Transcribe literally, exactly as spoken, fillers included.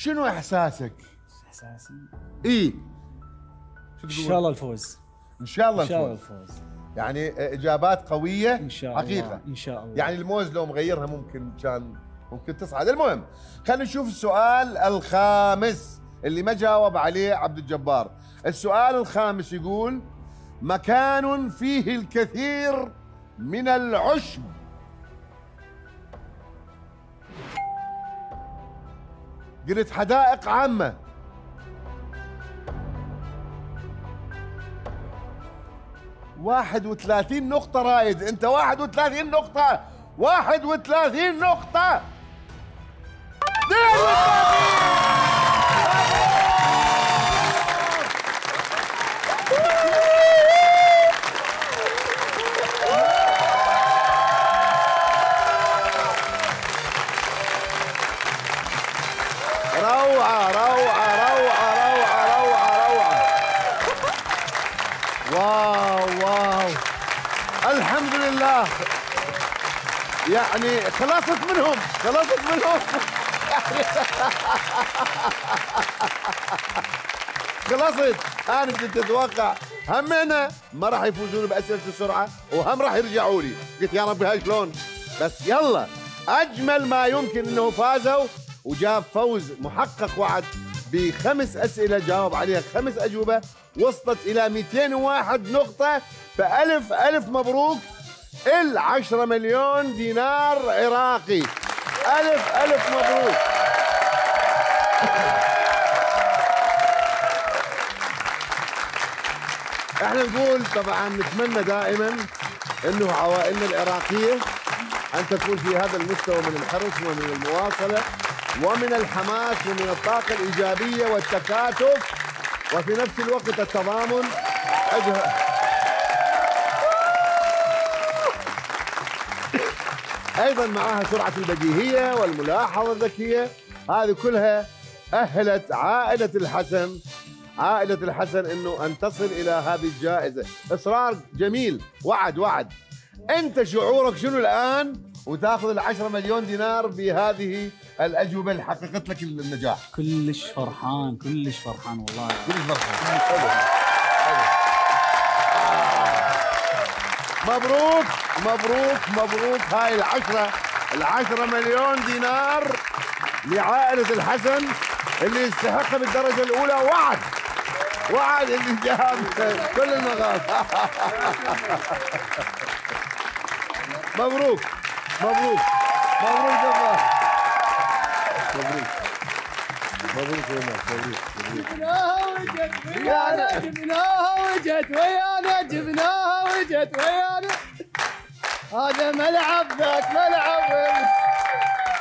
شنو احساسك؟ احساسي اي ان شاء الله الفوز. ان شاء الله ان شاء الله الفوز. الفوز. يعني اجابات قويه ان شاء الله حقيقه. ان شاء الله. يعني الموز لو مغيرها ممكن كان ممكن تصعد. المهم خلينا نشوف السؤال الخامس اللي ما جاوب عليه عبد الجبار. السؤال الخامس يقول: مكان فيه الكثير من العشب. قلت حدائق عامة. واحد وثلاثين نقطة رايد، انت واحد وثلاثين نقطة، واحد وثلاثين نقطة. اثنين وثلاثين. روعة روعة روعة روعة روعة روعة. واو واو الحمد لله. يعني خلصت منهم خلصت منهم خلصت. انا كنت اتوقع هم انا ما راح يفوزون باسئله السرعه وهم راح يرجعوا لي. قلت يا ربي هاي شلون. بس يلا اجمل ما يمكن انه فازوا وجاب فوز محقق وعد بخمس اسئله جاوب عليها خمس اجوبه، وصلت الى مئتين وواحد نقطه. فالف الف مبروك العشرة مليون دينار عراقي. الف الف مبروك. احنا نقول طبعا نتمنى دائما انه عوائلنا العراقيه ان تكون في هذا المستوى من الحرص ومن المواصله ومن الحماس ومن الطاقه الايجابيه والتكاتف وفي نفس الوقت التضامن. أجه... ايضا معها سرعه البديهيه والملاحظه الذكيه. هذه كلها اهلت عائله الحسن عائله الحسن انه ان تصل الى هذه الجائزه. اصرار جميل. وعد وعد. انت شعورك شنو الان وتاخذ العشرة مليون دينار بهذه الاجوبه اللي حققت لك النجاح؟ كلش فرحان كلش فرحان والله. كلش فرحان. حلو. مبروك مبروك مبروك. هاي العشرة العشرة مليون دينار لعائلة الحسن اللي يستحقها بالدرجة الأولى. وعد وعد اللي جاب كل المغاز. مبروك مبروك مبروك جبار. مبروك مبروك مبروك مبروك. جبناها وجت ويانا جبناها وجت ويانا جبناها وجت ويانا. هذا ملعب ذاك ملعب.